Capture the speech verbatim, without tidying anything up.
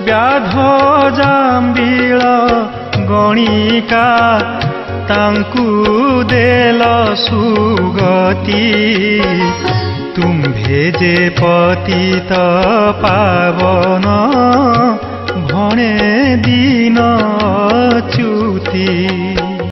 व्याध जाम्बिल गणिका तांकु देल सुगति तुम्भे जे पतित पावन भने दी